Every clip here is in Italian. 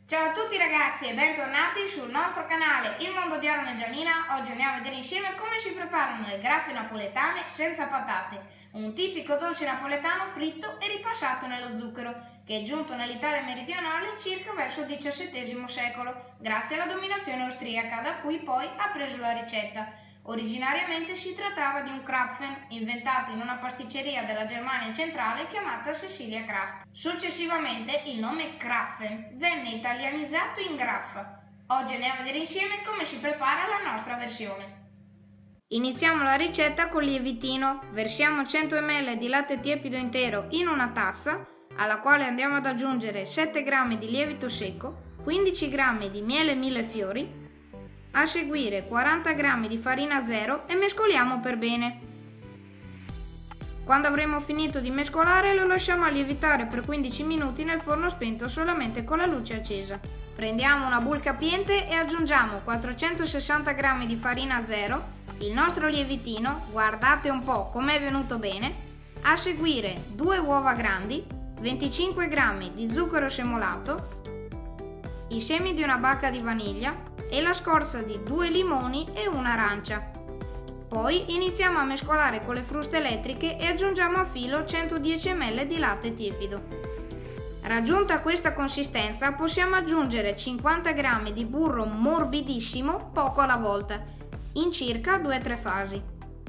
Ciao a tutti ragazzi e bentornati sul nostro canale Il Mondo di Aaron e Gianina. Oggi andiamo a vedere insieme come si preparano le graffe napoletane senza patate, un tipico dolce napoletano fritto e ripassato nello zucchero, che è giunto nell'Italia meridionale circa verso il XVII secolo, grazie alla dominazione austriaca, da cui poi ha preso la ricetta. Originariamente si trattava di un Krapfen, inventato in una pasticceria della Germania centrale chiamata Cecilia Kraft. Successivamente il nome Krapfen venne italianizzato in graffa. Oggi andiamo a vedere insieme come si prepara la nostra versione. Iniziamo la ricetta col lievitino. Versiamo 100 ml di latte tiepido intero in una tassa, alla quale andiamo ad aggiungere 7 g di lievito secco, 15 g di miele millefiori, a seguire 40 g di farina zero e mescoliamo per bene. Quando avremo finito di mescolare lo lasciamo lievitare per 15 minuti nel forno spento solamente con la luce accesa. Prendiamo una bowl capiente e aggiungiamo 460 g di farina zero, il nostro lievitino, guardate un po' com'è venuto bene, a seguire 2 uova grandi, 25 g di zucchero semolato, i semi di una bacca di vaniglia e la scorza di 2 limoni e un'arancia. Poi iniziamo a mescolare con le fruste elettriche e aggiungiamo a filo 110 ml di latte tiepido. Raggiunta questa consistenza possiamo aggiungere 50 g di burro morbidissimo poco alla volta, in circa 2-3 fasi.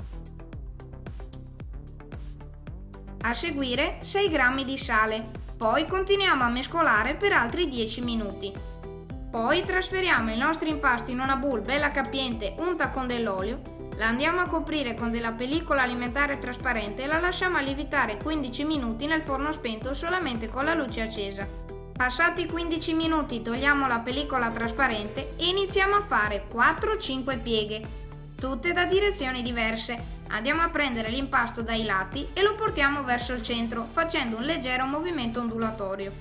A seguire 6 g di sale, poi continuiamo a mescolare per altri 10 minuti. Poi trasferiamo il nostro impasto in una bowl bella capiente unta con dell'olio, la andiamo a coprire con della pellicola alimentare trasparente e la lasciamo lievitare 15 minuti nel forno spento solamente con la luce accesa. Passati 15 minuti togliamo la pellicola trasparente e iniziamo a fare 4-5 pieghe, tutte da direzioni diverse. Andiamo a prendere l'impasto dai lati e lo portiamo verso il centro facendo un leggero movimento ondulatorio.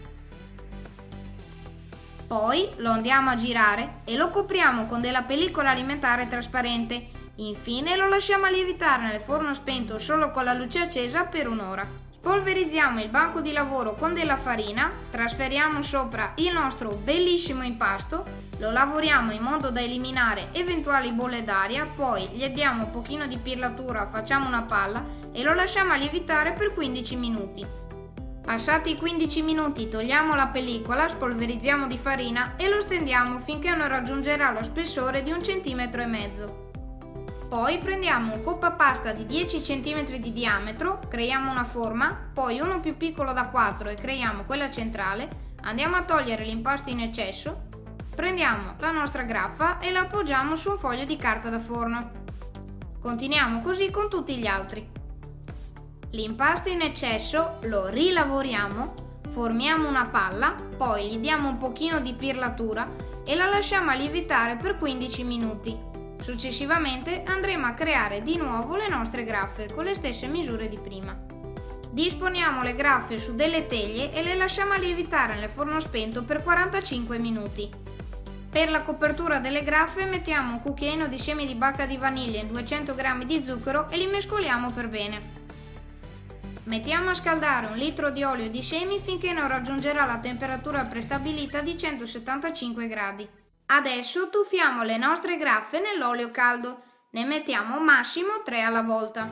Poi lo andiamo a girare e lo copriamo con della pellicola alimentare trasparente. Infine lo lasciamo lievitare nel forno spento solo con la luce accesa per un'ora. Spolverizziamo il banco di lavoro con della farina, trasferiamo sopra il nostro bellissimo impasto, lo lavoriamo in modo da eliminare eventuali bolle d'aria, poi gli diamo un pochino di pirlatura, facciamo una palla e lo lasciamo lievitare per 15 minuti. Passati i 15 minuti togliamo la pellicola, spolverizziamo di farina e lo stendiamo finché non raggiungerà lo spessore di 1,5 cm. Poi prendiamo un coppapasta di 10 cm di diametro, creiamo una forma, poi uno più piccolo da 4 e creiamo quella centrale, andiamo a togliere l'impasto in eccesso, prendiamo la nostra graffa e la appoggiamo su un foglio di carta da forno. Continuiamo così con tutti gli altri. L'impasto in eccesso lo rilavoriamo, formiamo una palla, poi gli diamo un pochino di pirlatura e la lasciamo lievitare per 15 minuti. Successivamente andremo a creare di nuovo le nostre graffe con le stesse misure di prima. Disponiamo le graffe su delle teglie e le lasciamo lievitare nel forno spento per 45 minuti. Per la copertura delle graffe mettiamo un cucchiaino di semi di bacca di vaniglia e 200 g di zucchero e li mescoliamo per bene. Mettiamo a scaldare 1 litro di olio di semi finché non raggiungerà la temperatura prestabilita di 175 gradi. Adesso tuffiamo le nostre graffe nell'olio caldo, ne mettiamo massimo 3 alla volta.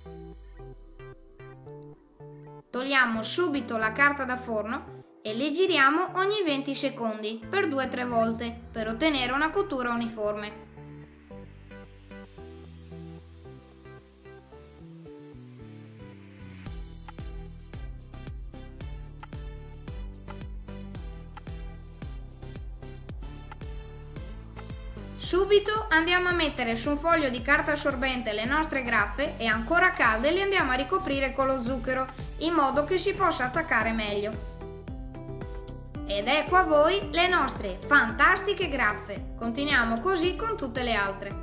Togliamo subito la carta da forno e le giriamo ogni 20 secondi per 2-3 volte per ottenere una cottura uniforme. Subito andiamo a mettere su un foglio di carta assorbente le nostre graffe e ancora calde le andiamo a ricoprire con lo zucchero in modo che si possa attaccare meglio. Ed ecco a voi le nostre fantastiche graffe. Continuiamo così con tutte le altre.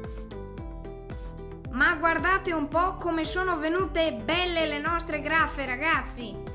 Ma guardate un po' come sono venute belle le nostre graffe, ragazzi!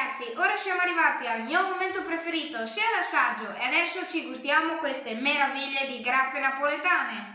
ragazzi, ora siamo arrivati al mio momento preferito, sia l'assaggio, e adesso ci gustiamo queste meraviglie di graffe napoletane.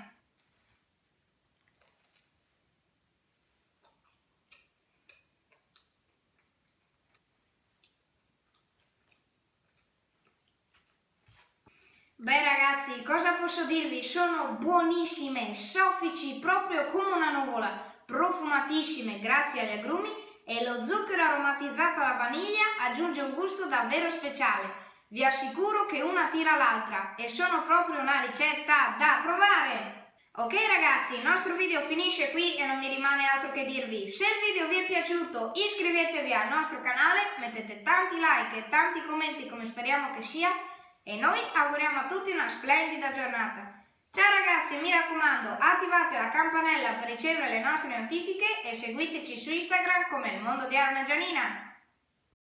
Beh ragazzi, cosa posso dirvi? Sono buonissime, soffici proprio come una nuvola, profumatissime grazie agli agrumi e lo zucchero aromatizzato alla vaniglia aggiunge un gusto davvero speciale. Vi assicuro che una tira l'altra e sono proprio una ricetta da provare! Ok ragazzi, il nostro video finisce qui e non mi rimane altro che dirvi: se il video vi è piaciuto iscrivetevi al nostro canale, mettete tanti like e tanti commenti come speriamo che sia e noi auguriamo a tutti una splendida giornata. Ciao ragazzi, mi raccomando, attivate la campanella per ricevere le nostre notifiche e seguiteci su Instagram come Il Mondo di Aaron e Gianina.